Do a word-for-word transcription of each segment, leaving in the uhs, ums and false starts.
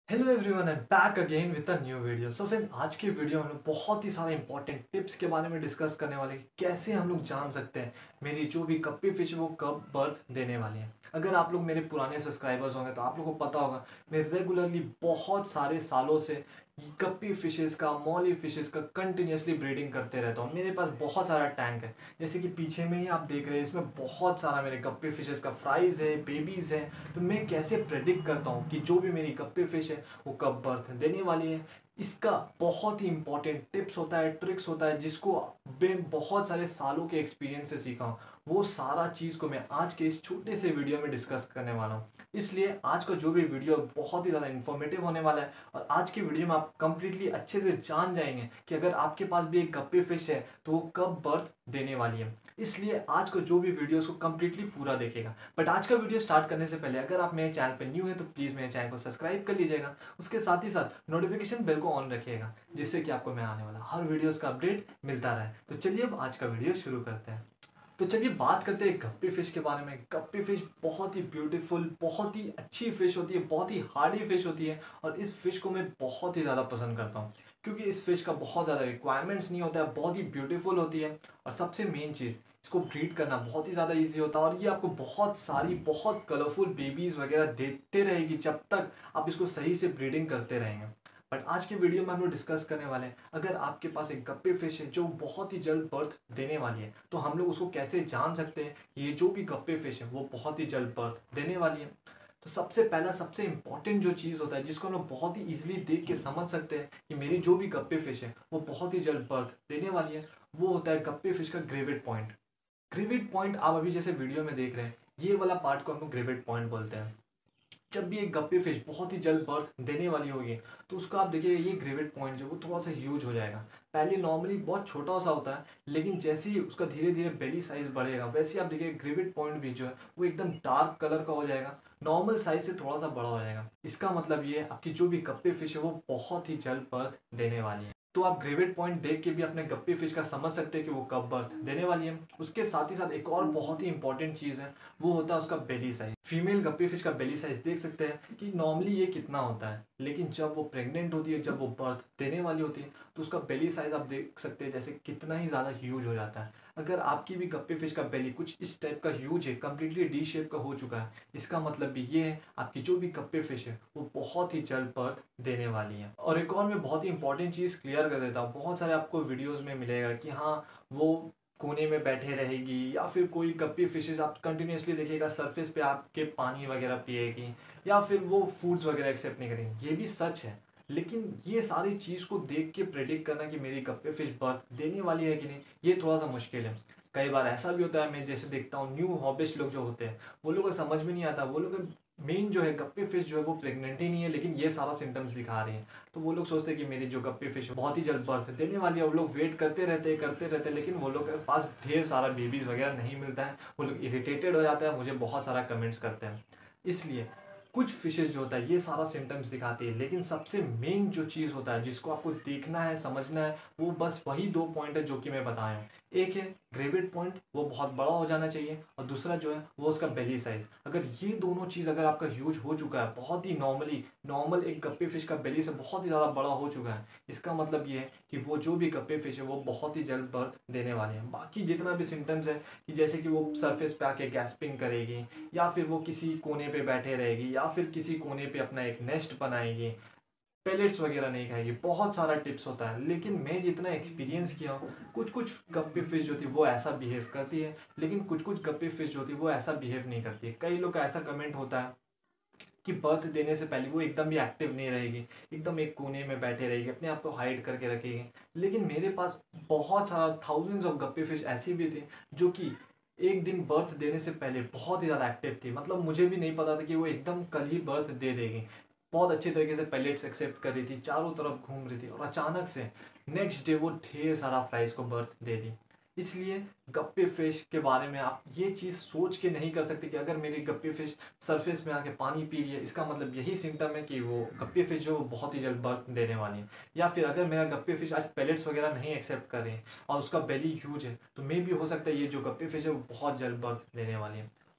Hello everyone, I am back again with a new video. So friends, आज की video में हम लोग बहुत ही सारे इंपॉर्टेंट टिप्स के बारे में डिस्कस करने वाले हैं। कैसे हम लोग जान सकते हैं मेरी जो भी गप्पी फिश है वो कब बर्थ देने वाली है। अगर आप लोग मेरे पुराने सब्सक्राइबर्स होंगे तो आप लोगों को पता होगा मैं रेगुलरली बहुत सारे सालों से गप्पी फिशेस का, मॉली फिशेस का कंटिन्यूसली ब्रीडिंग करते रहता हूँ। मेरे पास बहुत सारा टैंक है, जैसे कि पीछे में ही आप देख रहे हैं, इसमें बहुत सारा मेरे गप्पी फिशेस का फ्राइज है, बेबीज है। तो मैं कैसे प्रेडिक्ट करता हूँ कि जो भी मेरी गप्पी फिश है वो कब बर्थ देने वाली है। इसका बहुत ही इंपॉर्टेंट टिप्स होता है, ट्रिक्स होता है, जिसको मैं बहुत सारे सालों के एक्सपीरियंस से सीखा हूँ। वो सारा चीज़ को मैं आज के इस छोटे से वीडियो में डिस्कस करने वाला हूँ। इसलिए आज का जो भी वीडियो बहुत ही ज़्यादा इन्फॉर्मेटिव होने वाला है, और आज की वीडियो में आप कंप्लीटली अच्छे से जान जाएंगे कि अगर आपके पास भी एक गप्पी फिश है तो वो कब बर्थ देने वाली है। इसलिए आज का जो भी वीडियो उसको कंप्लीटली पूरा देखेगा। बट आज का वीडियो स्टार्ट करने से पहले अगर आप मेरे चैनल पर न्यू है तो प्लीज़ मेरे चैनल को सब्सक्राइब कर लीजिएगा। उसके साथ ही साथ नोटिफिकेशन बेल को ऑन रखिएगा, जिससे कि आपको मैं आने वाला हर वीडियोस का अपडेट मिलता रहे। तो चलिए अब आज का वीडियो शुरू करते हैं। तो चलिए बात करते हैं गप्पी फिश के बारे में। गप्पी फिश बहुत ही ब्यूटीफुल, बहुत ही अच्छी फिश होती है, बहुत ही हार्डी फिश होती है, और इस फिश को मैं बहुत ही ज़्यादा पसंद करता हूँ क्योंकि इस फिश का बहुत ज़्यादा रिक्वायरमेंट्स नहीं होता है, बहुत ही ब्यूटीफुल होती है। और सबसे मेन चीज़, इसको ब्रीड करना बहुत ही ज़्यादा ईजी होता है, और ये आपको बहुत सारी बहुत कलरफुल बेबीज़ वगैरह देते रहेगी जब तक आप इसको सही से ब्रीडिंग करते रहेंगे। बट आज के वीडियो में हम लोग डिस्कस करने वाले हैं, अगर आपके पास एक गप्पी फिश है जो बहुत ही जल्द बर्थ देने वाली है तो हम लोग उसको कैसे जान सकते हैं कि ये जो भी गप्पी फिश है वो बहुत ही जल्द बर्थ देने वाली है। तो सबसे पहला, सबसे इंपॉर्टेंट जो चीज़ होता है जिसको हम लोग बहुत ही इजीली देख के समझ सकते हैं कि मेरी जो भी गप्पी फिश है वो बहुत ही जल्द बर्थ देने वाली है, वो होता है गप्पी फिश का ग्रेविड पॉइंट। ग्रेविड पॉइंट आप अभी जैसे वीडियो में देख रहे हैं, ये वाला पार्ट को हम लोग ग्रेविड पॉइंट बोलते हैं। जब भी एक गप्पी फिश बहुत ही जल्द बर्थ देने वाली होगी तो उसका आप देखिए ये ग्रेविड पॉइंट जो वो थोड़ा सा ह्यूज हो जाएगा। पहले नॉर्मली बहुत छोटा सा होता है, लेकिन जैसे ही उसका धीरे धीरे बेली साइज बढ़ेगा वैसे ही आप देखिए ग्रेविड पॉइंट भी जो है वो एकदम डार्क कलर का हो जाएगा, नॉर्मल साइज से थोड़ा सा बड़ा हो जाएगा। इसका मतलब ये है आपकी जो भी गप्पी फिश है वो बहुत ही जल्द बर्थ देने वाली है। तो आप ग्रेविड पॉइंट देख के भी अपने गप्पी फिश का समझ सकते हैं कि वो कब बर्थ देने वाली है। उसके साथ ही साथ एक और बहुत ही इंपॉर्टेंट चीज़ है, वो होता है उसका belly size. Female guppy fish का बेली साइज देख सकते हैं कि नॉर्मली ये कितना होता है, लेकिन जब वो प्रेग्नेंट होती है, जब वो बर्थ देने वाली होती है, तो उसका बेली साइज आप देख सकते हैं जैसे कितना ही ज़्यादा ह्यूज हो जाता है। अगर आपकी भी गप्पी फिश का बेली कुछ इस टाइप का ह्यूज है, कम्प्लीटली डी शेप का हो चुका है, इसका मतलब भी ये है आपकी जो भी गप्पी फिश है वो बहुत ही जल्द बर्थ देने वाली है। और एक और मैं बहुत ही इंपॉर्टेंट चीज़ क्लियर कर देता हूँ, बहुत सारे आपको वीडियोज़ में मिलेगा कि हाँ वो कोने में बैठे रहेगी, या फिर कोई गप्पी फिशेस आप कंटिन्यूसली देखिएगा सरफेस पे आपके पानी वगैरह पिएगी, या फिर वो फूड्स वगैरह एक्सेप्ट नहीं करेंगी। ये भी सच है, लेकिन ये सारी चीज़ को देख के प्रेडिक्ट करना कि मेरी गप्पी फिश बर्थ देने वाली है कि नहीं, ये थोड़ा सा मुश्किल है। कई बार ऐसा भी होता है, मैं जैसे देखता हूँ न्यू हॉबिस्ट लोग जो होते हैं वो लोग को समझ में नहीं आता, वो लोग मेन जो है गप्पी फिश जो है वो प्रेग्नेंट ही नहीं है लेकिन ये सारा सिम्टम्स दिखा रही है। तो वो लोग सोचते हैं कि मेरी जो गप्पी फिश बहुत ही जल्द बर्थ देने वाली है, वो लोग वेट करते रहते हैं करते रहते हैं, लेकिन वो लोग के पास ढेर सारा बेबीज वगैरह नहीं मिलता है। वो लोग इरिटेटेड हो जाते हैं, मुझे बहुत सारा कमेंट्स करते हैं। इसलिए कुछ फिशेज जो होता है ये सारा सिम्टम्स दिखाती है, लेकिन सबसे मेन जो चीज़ होता है जिसको आपको देखना है, समझना है, वो बस वही दो पॉइंट है जो कि मैं बताया हूँ। एक है ग्रेविड पॉइंट, वो बहुत बड़ा हो जाना चाहिए, और दूसरा जो है वो उसका बेली साइज। अगर ये दोनों चीज़ अगर आपका ह्यूज हो चुका है, बहुत ही नॉर्मली नॉर्मल एक गप्पी फिश का बेली से बहुत ही ज़्यादा बड़ा हो चुका है, इसका मतलब ये है कि वो जो भी गप्पी फिश है वो बहुत ही जल्द बर्थ देने वाली है। बाकी जितना भी सिम्टम्स है कि जैसे कि वो सरफेस पे आके गैस्पिंग करेगी, या फिर वो किसी कोने पे बैठे रहेगी, या फिर किसी कोने पे अपना एक नेस्ट बनाएगी, पेलेट्स वगैरह नहीं खाएगी, बहुत सारा टिप्स होता है। लेकिन मैं जितना एक्सपीरियंस किया हूँ, कुछ कुछ गप्पी फिश जो होती है वो ऐसा बिहेव करती है, लेकिन कुछ कुछ गप्पी फिश जो होती है वो ऐसा बिहेव नहीं करती है। कई लोग का ऐसा कमेंट होता है कि बर्थ देने से पहले वो एकदम भी एक्टिव नहीं रहेगी, एकदम एक कोने में बैठे रहेगी, अपने आप को हाइड करके रखेगी। लेकिन मेरे पास बहुत सारा थाउजेंड्स ऑफ गप्पी फिश ऐसी भी थी जो कि एक दिन बर्थ देने से पहले बहुत ही ज़्यादा एक्टिव थी। मतलब मुझे भी नहीं पता था कि वो एकदम कल ही बर्थ दे देगी। बहुत अच्छे तरीके से पैलेट्स एक्सेप्ट कर रही थी, चारों तरफ घूम रही थी, और अचानक से नेक्स्ट डे वो ढेर सारा फ्राइज को बर्थ दे दी। इसलिए गप्पी फिश के बारे में आप ये चीज़ सोच के नहीं कर सकते कि अगर मेरी गप्पी फिश सरफेस में आके पानी पी रही है, इसका मतलब यही सिम्टम है कि वो गप्पी फिश जो बहुत ही जल्द बर्थ देने वाली है। या फिर अगर मेरा गप्पी फिश आज पेलेट्स वगैरह नहीं एक्सेप्ट कर रही है और उसका बेली ह्यूज है, तो मे भी हो सकता है ये जो गप्पी फिश है वो बहुत जल्द बर्थ देने वाली है।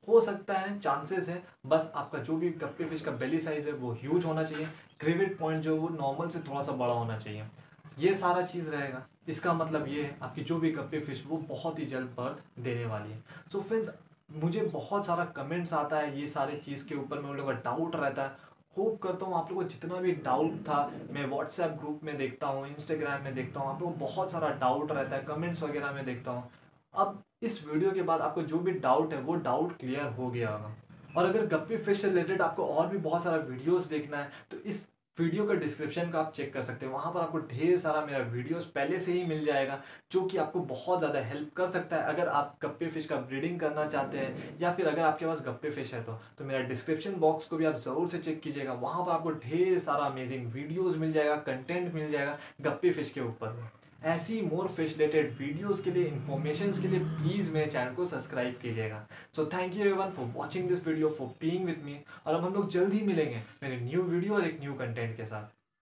हो सकता है, चांसेस है, बस आपका जो भी गप्पी फिश का बेली साइज है वो ह्यूज होना चाहिए, क्रिविट पॉइंट जो वो नॉर्मल से थोड़ा सा बड़ा होना चाहिए। ये सारा चीज़ रहेगा। इसका मतलब ये है आपकी जो भी गप्पी फिश वो बहुत ही जल्द बर्थ देने वाली है। सो फ्रेंड्स, मुझे बहुत सारा कमेंट्स आता है ये सारे चीज़ के ऊपर में, उन लोगों का डाउट रहता है। होप करता हूँ आप लोगों को जितना भी डाउट था, मैं व्हाट्सएप ग्रुप में देखता हूँ, इंस्टाग्राम में देखता हूँ, आप लोगों को बहुत सारा डाउट रहता है, कमेंट्स वगैरह में देखता हूँ। अब इस वीडियो के बाद आपको जो भी डाउट है वो डाउट क्लियर हो गया होगा। और अगर गप्पी फिश से रिलेटेड आपको और भी बहुत सारा वीडियोस देखना है तो इस वीडियो का डिस्क्रिप्शन का आप चेक कर सकते हैं, वहाँ पर आपको ढेर सारा मेरा वीडियोस पहले से ही मिल जाएगा जो कि आपको बहुत ज़्यादा हेल्प कर सकता है अगर आप गप्पी फिश का ब्रीडिंग करना चाहते हैं, या फिर अगर आपके पास गप्पी फिश है तो तो मेरा डिस्क्रिप्शन बॉक्स को भी आप ज़रूर से चेक कीजिएगा। वहाँ पर आपको ढेर सारा अमेजिंग वीडियोज़ मिल जाएगा, कंटेंट मिल जाएगा गप्पी फिश के ऊपर। ऐसी मोर फिश रिलेटेड वीडियोज़ के लिए, इन्फॉर्मेशन के लिए प्लीज़ मेरे चैनल को सब्सक्राइब कीजिएगा। So thank you everyone for watching this video, for being with me. और अब हम लोग जल्द ही मिलेंगे मेरे न्यू वीडियो और एक न्यू कंटेंट के साथ।